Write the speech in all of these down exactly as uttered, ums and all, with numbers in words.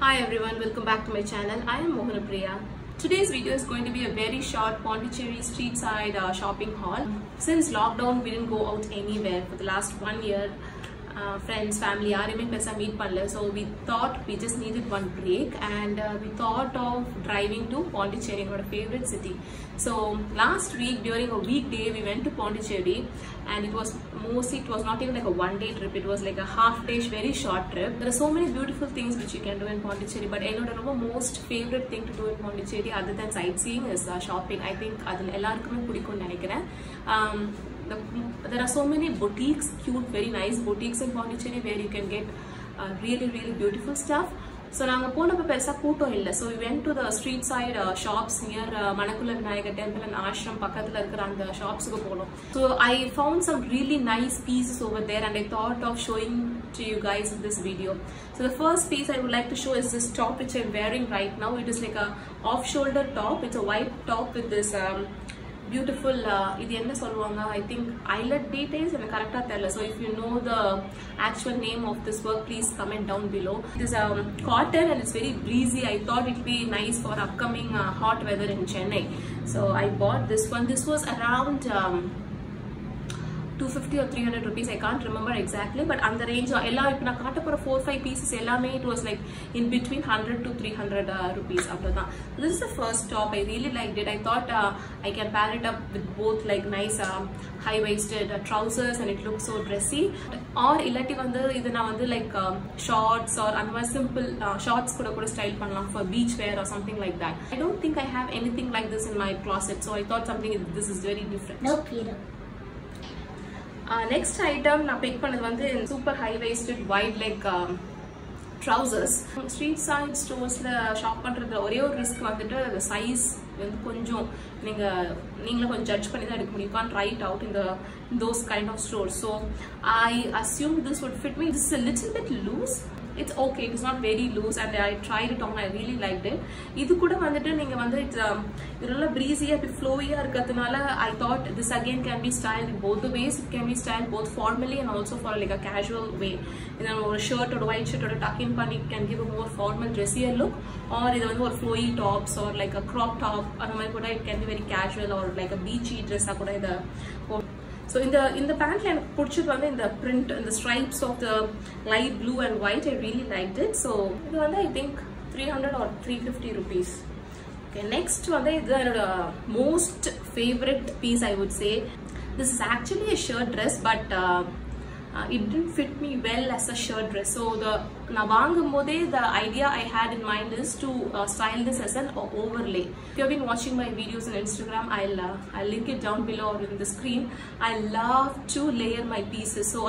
Hi everyone, welcome back to my channel. I am Mohanapriya. Today's video is going to be a very short Pondicherry street side uh, shopping haul. Since lockdown, we didn't go out anywhere for the last one year. Uh, friends, family, yarume pesa meet panla. So we thought we just needed one break, and uh, we thought of driving to Pondicherry, our favorite city. So last week during a weekday, we went to Pondicherry, and it was mostly it was not even like a one-day trip. It was like a half-day, very short trip. There are so many beautiful things which you can do in Pondicherry, but I know the most favorite thing to do in Pondicherry other than sightseeing is uh, shopping. I think adil ellarkume pudikkum nenikiren. Um, The, there are so many boutiques, cute, very nice boutiques in Pondicherry where you can get uh, really, really beautiful stuff. So, we went so we went to the street side uh, shops near uh, Manakula Vinayagar Temple and Ashram Pakkathula the shops. So, I found some really nice pieces over there, and I thought of showing to you guys in this video. So, the first piece I would like to show is this top which I'm wearing right now. It is like a off-shoulder top. It's a white top with this um, beautiful uh, I think eyelet details and correct. So if you know the actual name of this work, please comment down below. It is um, cotton and it's very breezy. I thought it would be nice for upcoming uh, hot weather in Chennai. So I bought this one. This was around um, two fifty or three hundred rupees. I can't remember exactly, but on the range of four five pieces, it was like in between one hundred to three hundred uh, rupees. After that, so this is the first top. I really liked it. I thought uh, I can pair it up with both like nice uh, high-waisted uh, trousers, and it looks so dressy. Or illati vandu idu na vandu like um, shorts or otherwise simple uh, shorts kuda kuda style pannalam for beach wear or something like that. I don't think I have anything like this in my closet, so I thought something this is very different. No, Peter. Uh, next item I picked in super high-waisted wide leg um, trousers. Street side stores la shop பண்றதுல ஒரே ஒரு risk வந்துட்டு the size வந்து கொஞ்சம் நீங்க நீங்களே கொஞ்சம் judge பண்ணி தான் எடுக்க முடியும். You can't try it out in the in those kind of stores. So I assumed this would fit me. This is a little bit loose. It's okay, it's not very loose, and I tried it on. I really liked it. Idu kuda vandu neenga vandu it's um, iralla breezy and flowy ah irukadunala I thought this again can be styled in both the ways. It can be styled both formally and also for like a casual way. You know, a shirt or a white shirt or a tuck in panni can give a more formal dressier look, or idu vandu or flowy tops or like a crop top andha mari kuda it can be very casual, or like a beachy dress ah kuda ida. So in the in the pant line purchased one in the print and the stripes of the light blue and white, I really liked it. So it was I think three hundred or three fifty rupees. Okay, next one is the uh, most favorite piece, I would say. This is actually a shirt dress, but uh, uh, it didn't fit me well as a shirt dress. So the Navangambode, the idea I had in mind is to uh, style this as an overlay. If you have been watching my videos on Instagram, I'll uh, I'll link it down below or in the screen. I love to layer my pieces. So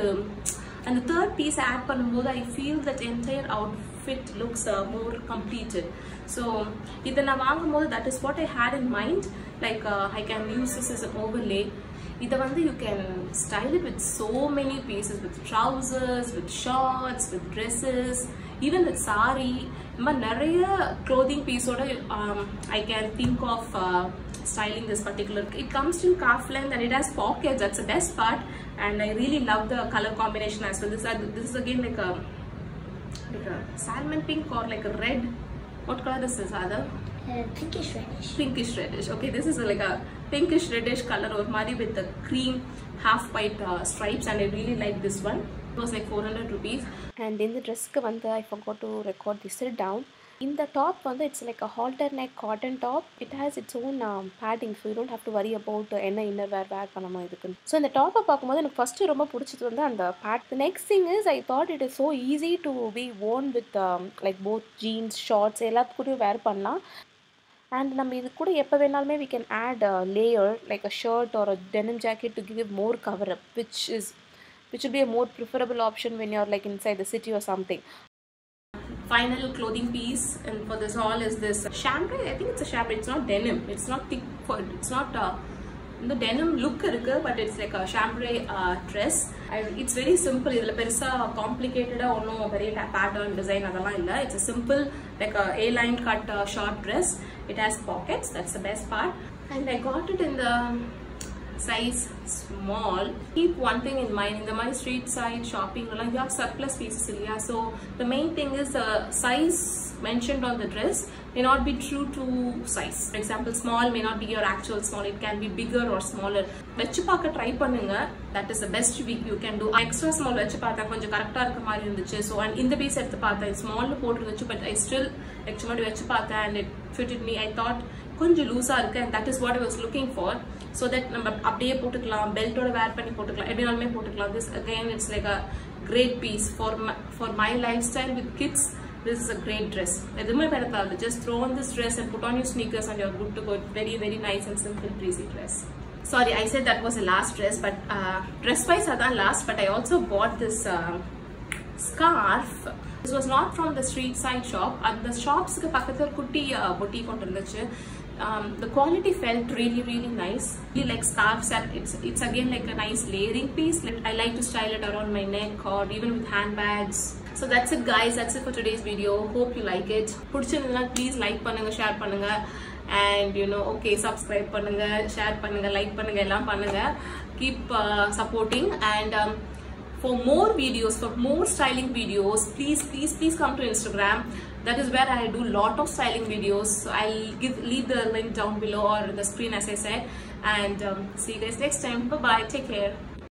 and the third piece I add பண்ணும்போது I feel that entire outfit looks uh, more completed. So இத நான் வாங்கும்போது that is what I had in mind. Like uh, I can use this as an overlay. Ida vandu you can style it with so many pieces, with trousers, with shorts, with dresses, even with sari. Amma nariya clothing piece oda um, I can think of uh, styling this particular. It comes in calf length and it has pockets. That's the best part, and I really love the color combination as well. This uh, this is again like a like a salmon pink or like a red. What color is this, Ada? Uh, pinkish reddish. Pinkish reddish. Okay, this is like a pinkish reddish color or mari with the cream half white uh, stripes, and I really like this one. It was like four hundred rupees. And in the dress I forgot to record the sit down. In the top it's like a halter neck cotton top. It has its own um, padding, so you don't have to worry about uh, any innerwear wear panama idukku. So in the top பார்க்கும்போது எனக்கு first ரொம்ப பிடிச்சது வந்து அந்த pad. The next thing is I thought it is so easy to be worn with um, like both jeans, shorts எல்லாத்துக்கூடயும் wear பண்ணலாம். And நம்ம இது கூட எப்ப வேணாலுமே we can add a layer like a shirt or a denim jacket to give it more cover up, which is which will be a more preferable option when you're like inside the city or something. Final clothing piece and for this all is this chambray. I think it's a chambray. It's not denim. It's not thick for it's not uh, the denim look irukku, but it's like a chambray uh, dress. I, it's very simple. Idla perisa complicated ah onno variya pattern design adala illa. It's a simple like a A-line cut uh, short dress. It has pockets. That's the best part. And I got it in the size small. Keep one thing in mind, in the my street side shopping you have surplus pieces, so the main thing is the size mentioned on the dress may not be true to size. For example, small may not be your actual small, it can be bigger or smaller. Vechu paaka try pannunga, that is the best you can do. Extra small vechu paatha konja correct ah irukka mari irundhuchu, so and in the piece eduthu paatha small potrunchu, but I still actually vechu paatha and it fitted me. I thought konja loose ah irukku, and that is what I was looking for, so that நம்ம அப்படியே போட்டுக்கலாம், belt ஓட வேர் பண்ணி போட்டுக்கலாம், எப்படினாலுமே போட்டுக்கலாம். This again it's like a great piece for my, for my lifestyle with kids. This is a great dress. எதுவுமே பெறத்தாது, just throw on this dress and put on your sneakers and you're good to go. Very very nice and simple breezy dress. Sorry, I said that was the last dress, but uh, dress wise adan last, but I also bought this uh, scarf. This was not from the street side shop, and the shops ku pakkathula kutti boutique ondu irundhuchu. Um, the quality felt really really nice, really like scarves, and it's it's again like a nice layering piece. Like, I like to style it around my neck or even with handbags. So that's it guys, that's it for today's video. Hope you like it. Pudichirundha please like pannunga, share pannunga, and you know, okay, subscribe pannunga, share pannunga, like pannunga, ellam pannunga. Keep uh, supporting, and um, for more videos, for more styling videos, please please please come to Instagram. That is where I do lot of styling videos. So I'll give leave the link down below or the screen as I said, and um, see you guys next time. Bye bye, take care.